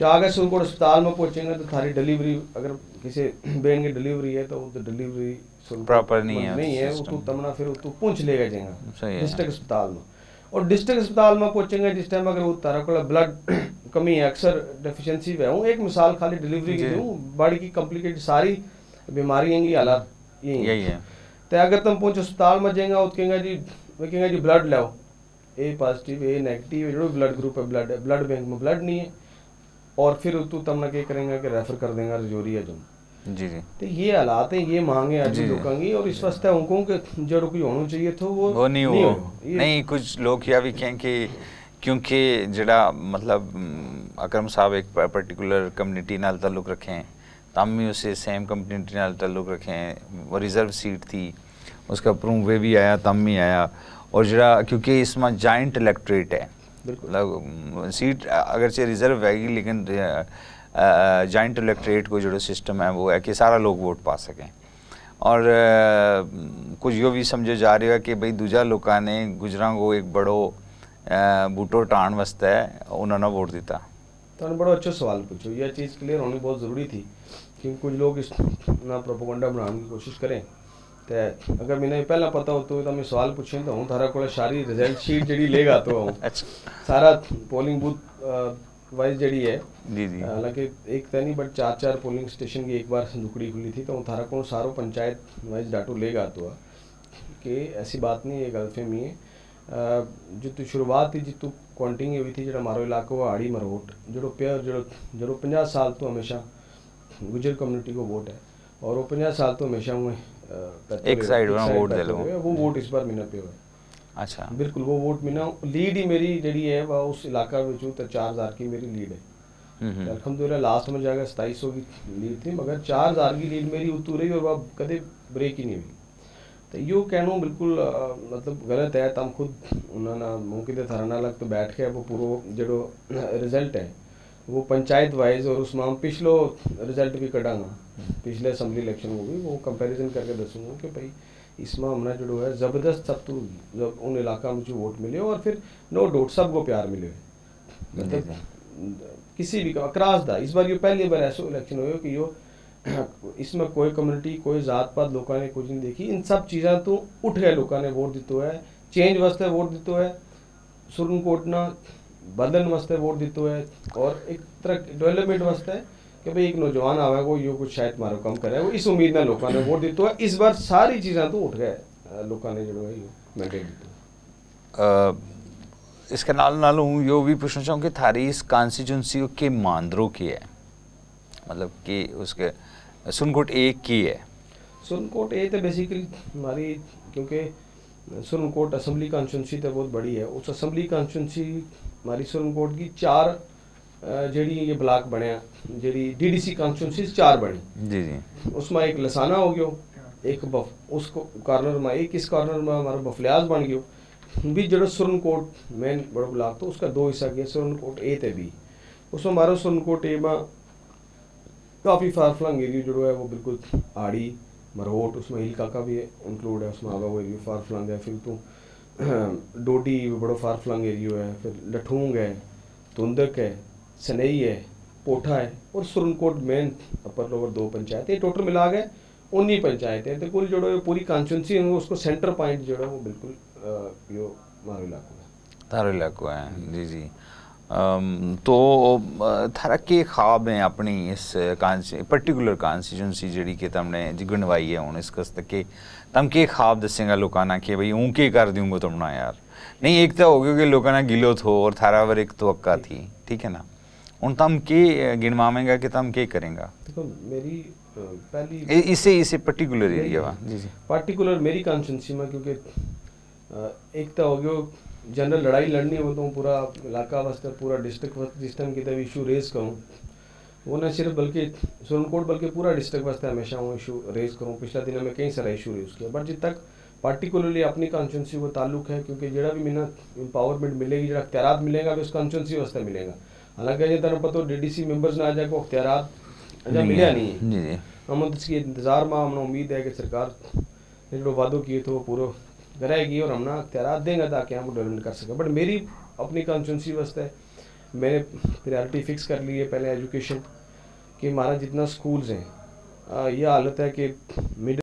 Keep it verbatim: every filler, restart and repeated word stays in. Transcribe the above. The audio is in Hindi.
चाह गए सुरनकोट अस्पताल में पहुँचेंगे तो थारी डिलीवरी, अगर किसी बहन की डिलीवरी है तो वो तो डिलीवरी प्रॉपर नहीं है, नहीं है, वो तो तमना फिर तो पूछ लेगा जाएगा डिस्ट्रिक्ट अस्पताल में। और डिस्ट्रिक्ट अस्पताल में पहुँचेंगे जिस टाइम अगर वो तारा को ब्लड कमी है, अक्सर डेफिशिएंसी है, हूँ एक मिसाल खाली डिलीवरी की दूँ, बड़ी की कॉम्प्लिकेटेड सारी बीमारियों की हालत यही है। तो अगर तुम पहुँच अस्पताल में जाएंगे वो कहेंगे जी वो कहेंगे जी ब्लड लाओ, ए पॉजिटिव ए नेगेटिव जो ब्लड ग्रुप है ब्लड है, ब्लड बैंक में ब्लड नहीं है, और फिर तू तमना क्या करेंगे कि रेफर कर देंगे रजौरी है जो जी जी। तो ये हालात हैं, ये मांगे आज लोगों की, और इस वास्ते उनको कि जो कोई होना चाहिए था वो वो नहीं नहीं हो नहीं, नहीं कुछ लोग यह भी कहें कि क्योंकि जड़ा मतलब अकरम साहब एक पर्टिकुलर कम्युनिटी नाल ताल्लुक रखें, तम भी उसे सेम कम्युनिटी नाल ताल्लुक रखें, वो रिजर्व सीट थी उसका प्रूव वे भी आया तम भी आया, और जरा क्योंकि इसमें जॉइंट इलेक्ट्रेट है, मतलब सीट अगरचे रिजर्व हैगी लेकिन जॉइंट इलेक्ट्रेट को जो सिस्टम है वो है कि सारा लोग वोट पा सकें। और uh, कुछ यो भी समझो जा रहा है कि भाई दूजा लोगों ने गुजरां को एक बड़ो बूटो टाण वास्ते उन्होंने वोट दिता। तो बड़ा अच्छा सवाल पूछो, यह चीज़ क्लियर होनी बहुत ज़रूरी थी क्योंकि कुछ लोग इस ना प्रोपोगंडा बनाने की कोशिश करें। तो अगर मैंने पहला पता हो तो मैं सवाल पूछें तो हूँ थारा को सारी रिजल्ट शीट जी लेगा तो हूँ सारा पोलिंग बूथ वाइज जड़ी है जी जी, हालांकि एक तो नहीं बट चार चार पोलिंग स्टेशन की एक बार संदुकड़ी खुली थी, तो थारा को सारो पंचायत वाइज डाटो लेगा तो कि ऐसी बात नहीं है, गलतफहमी है। जो तो शुरुआत ही जितू काउंटिंग हुई थी, जो हमारा इलाका वो आड़ी मरोट जो प्यार जो जो पचास साल तो हमेशा गुजर कम्युनिटी को वोट है, और वो पचास साल तो हमेशा हुए एक साइड वोट दे लो, वो वोट इस बार मिना पे हुआ। अच्छा बिल्कुल वो वोट मिना लीड ही मेरी जी है वह उस इलाका में तो चार हज़ार की मेरी लीड है। अल्हम्दुलिल्लाह लास्ट में जाकर सताईस सौ की लीड थी, मगर चार हज़ार की लीड मेरी उतू रही और वह कदे ब्रेक ही नहीं हुई। तो यो कहना बिल्कुल मतलब गलत है। तम खुद उन्होंने मौके पर थराना लग तो बैठ के वो पूरा जो रिजल्ट है वो पंचायत वाइज, और उसमें हम पिछलो रिजल्ट भी कटांगा, पिछले असम्बली इलेक्शन को भी वो कंपैरिजन करके दसूँगा कि भाई इसमें हमने जो है ज़बरदस्त सब तो जब उन इलाका में जो वोट मिले और फिर नो डाउट सबको प्यार मिले, मतलब किसी भी अक्रॉस दा। इस बार ये पहली बार ऐसा इलेक्शन हो कि यो इसमें कोई कम्युनिटी कोई जात पात लोगों ने कुछ नहीं देखी, इन सब चीज़ा तो उठ गए लोगों ने वोट दितो है, चेंज वास्ते वोट दितो है, सुरनकोट ना बदलन वास्ते वोट दितो है, और एक तरह डेवलपमेंट वास्ते कि भाई एक नौजवान आवे को यो कुछ शायद मारो कम करे, वो इस उम्मीद में लोगों ने वोट दितो है। इस बार सारी चीज़ा तो उठ गए लोगों ने जो है यो मैंडेट दितो। इसके नाल नाल हूँ यो भी पूछना चाहूँ कि थारी इस कॉन्स्टिट्यूंसी के मांदरों की है, मतलब कि उसके सुरनकोट एक की है। सुरनकोट ए तो बेसिकली हमारी क्योंकि सुरनकोट असम्बली कॉन्स्टिट्यूंसी तो बहुत बड़ी है, उस असम्बली कॉन्स्टिट्यूंसी हमारी सुरनकोट की चार जड़ी ये ब्लॉक बने, जड़ी डीडीसी कॉन्स्टिट्यूंसी चार बनी जी जी, उसमें एक लसाना हो गयो, एक बफ उसको कॉर्नर में एक इस कॉर्नर में हमारा बफलियाज बन गयो भी, जो सुरनकोट मेन बड़ा ब्लॉक तो उसका दो हिस्सा किया सुरनकोट ए थे भी, उसमें हमारा सुरनकोट ए में काफ़ी फार फ्लंग एरिया जो है वो बिल्कुल आड़ी मरोट उसमें हिल काका भी इंक्लूड है, उसमें आगा वो एरिया फार फ्लंग है, फिर तो डोडी बड़ो फार फ्लंग एरिया है, फिर लठूंग है, तुंदक है, सनई है, पोठा है, और सुरनकोट मेन अपर लोअर दो पंचायत ये टोटल मिला गए उन्नीस पंचायतें। तो कुल जो है पूरी कॉन्स्टिट्यूंसी है उसको सेंटर पॉइंट जो है वो बिल्कुल यो मारो इलाको है, थारो इलाको है जी जी। Um, तो थारा के ख्वाब हैं अपनी इस पर्टिकुलर कॉन्स्टिट्यूंसी जी कि तमने जिगनवाई है हूँ इस कस्त के तम के ख्वाब दसेगा लोगों ना कि भाई हूँ के कर दूँगा तुमना यार, नहीं एक तो हो गया कि लोगों ना गिलो थो और थारा वर एक तवक्का थी, ठीक है ना, उन तम के गिनवामेगा कि तम के करेंगा। देखो मेरी पहली इसे इसे पर्टिकुलर एरिया वा जी जी पर्टिकुलर मेरी कॉन्स्टिट्यूंसी में क्योंकि एक तो हो गया जनरल लड़ाई लड़नी हो तो पूरा इलाका वास्ते पूरा डिस्ट्रिक्ट जिस टाइम की तब इशू रेज करूँ वो न सिर्फ बल्कि सुरनकोट बल्कि पूरा डिस्ट्रिक्ट वास्ते हमेशा वो इशू रेज करूँ। पिछले दिनों में कई सारा इशू रेज किया, बट जित तक पार्टिकुलरली अपनी कॉन्स्टिट्यूंसी को ताल्लुक है क्योंकि जरा भी मैंने इंपावरमेंट मिलेगी जरा अख्तियार मिलेगा तो उस कॉन्स्टिट्यूंसी वास्ते मिलेगा। हालांकि ये तरह पता डी डी सी मेंबर्स ना आ जाए को अख्तियार अजा मिले नहीं है, हम उसकी इंतज़ार में हमने उम्मीद है कि सरकार ने जो वादों किए तो वो पूरा कराएगी और हम ना अख्तियार देंगे ताकि हम डेवलपमेंट कर सकें। बट मेरी अपनी कॉन्स्टिट्यूंसी वास्ते मैंने प्रायोरिटी फिक्स कर ली है पहले एजुकेशन कि हमारा जितना स्कूल्स हैं, ये हालत है कि मिड